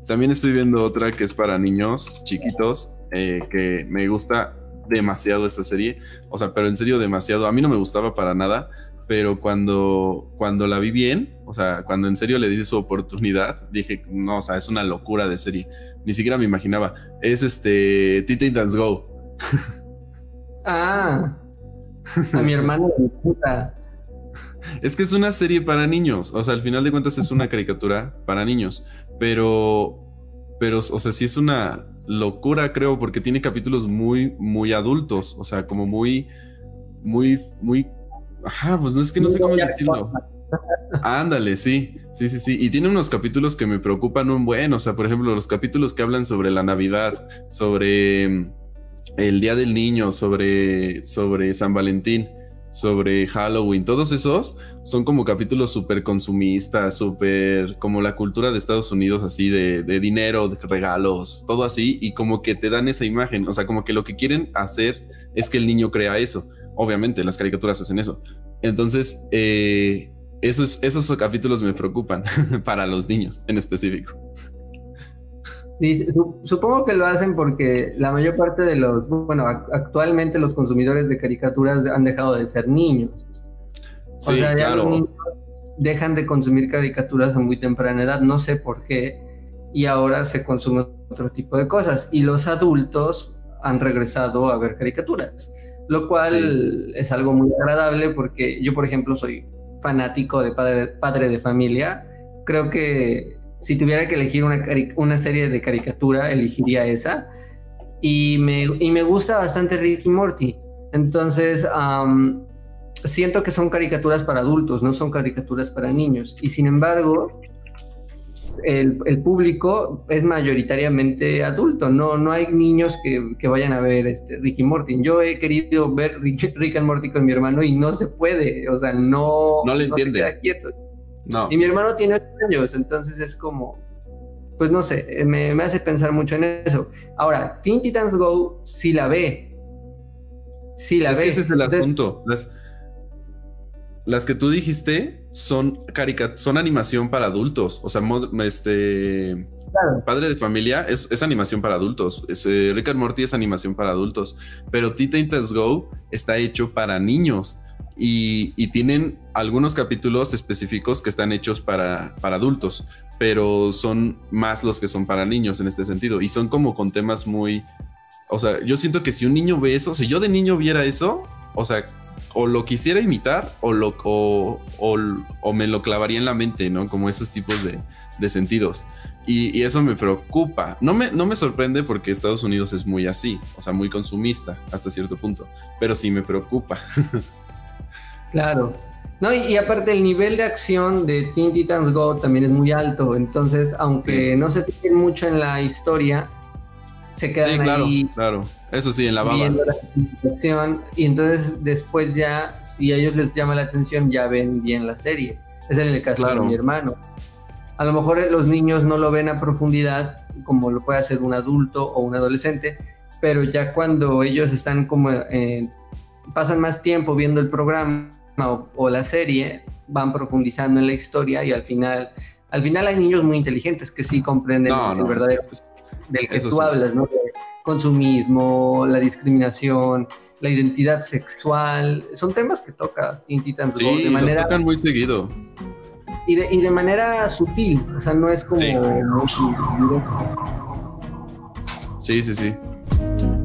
También estoy viendo otra que es para niños chiquitos, que me gusta demasiado esta serie. O sea, pero en serio demasiado. A mí no me gustaba para nada, pero cuando la vi bien, o sea, cuando en serio le di su oportunidad, dije, no, o sea, es una locura de serie. Ni siquiera me imaginaba. Es Teen Titans Go. Ah, a mi hermano le gusta. Es que es una serie para niños, o sea, al final de cuentas es una caricatura para niños, pero, o sea, sí es una locura, creo, porque tiene capítulos muy, muy adultos, o sea, como muy, muy, muy, ajá, pues no es que no sé cómo decirlo. Ándale, sí, sí, sí, sí, y tiene unos capítulos que me preocupan un buen, o sea, por ejemplo, los capítulos que hablan sobre la Navidad, sobre el Día del Niño, sobre San Valentín, sobre Halloween, todos esos son como capítulos súper consumistas, súper como la cultura de Estados Unidos, así de dinero, de regalos, todo así, y como que te dan esa imagen, o sea, como que lo que quieren hacer es que el niño crea eso. Obviamente, las caricaturas hacen eso. Entonces, esos capítulos me preocupan para los niños en específico. Sí, supongo que lo hacen porque la mayor parte de bueno, actualmente los consumidores de caricaturas han dejado de ser niños. O Sí, sea, ya los niños claro. dejan de consumir caricaturas a muy temprana edad, no sé por qué, y ahora se consume otro tipo de cosas. Y los adultos han regresado a ver caricaturas, lo Sí. cual es algo muy agradable porque yo, por ejemplo, soy fanático de padre de familia. Creo que si tuviera que elegir una serie de caricatura, elegiría esa. Y me gusta bastante Rick y Morty. Entonces, siento que son caricaturas para adultos, no son caricaturas para niños. Y sin embargo, el público es mayoritariamente adulto. No hay niños que vayan a ver Rick y Morty. Yo he querido ver Rick and Morty con mi hermano y no se puede. O sea, No le no se entiende. queda quieto. Y No. mi hermano tiene 8 años, entonces es como, pues no sé, me hace pensar mucho en eso. Ahora, Teen Titans Go sí la ve, sí la Es que ese ve. es el Entonces, asunto. Las que tú dijiste son animación para adultos. O sea, claro, Padre de Familia es animación para adultos. Rick and Morty es animación para adultos. Pero Teen Titans Go está hecho para niños. Y tienen algunos capítulos específicos que están hechos para adultos. Pero son más los que son para niños en este sentido. Y son como con temas muy... O sea, yo siento que si un niño ve eso, si yo de niño viera eso, o sea, o lo quisiera imitar o me lo clavaría en la mente, ¿no? Como esos tipos de sentidos. Y eso me preocupa. No me sorprende porque Estados Unidos es muy así, o sea, muy consumista hasta cierto punto, pero sí me preocupa. claro. No, y aparte el nivel de acción de Teen Titans Go también es muy alto, entonces Sí, aunque no se fijen mucho en la historia, se sí, quedan claro, ahí claro. Eso sí, en la baba. viendo la acción y entonces después ya, si a ellos les llama la atención, ya ven bien la serie. Es en el caso de mi Claro. hermano. A lo mejor los niños no lo ven a profundidad como lo puede hacer un adulto o un adolescente, pero ya cuando ellos están como pasan más tiempo viendo el programa o la serie, van profundizando en la historia y al final hay niños muy inteligentes que sí comprenden No, el no, sí, verdadero pues, del que eso tú sí. hablas, ¿no? De consumismo, la discriminación, la identidad sexual, son temas que toca Teen Titans Go de Sí, los manera tocan muy seguido. y de manera sutil, o sea, no es como Sí, muy directo. sí, sí, sí.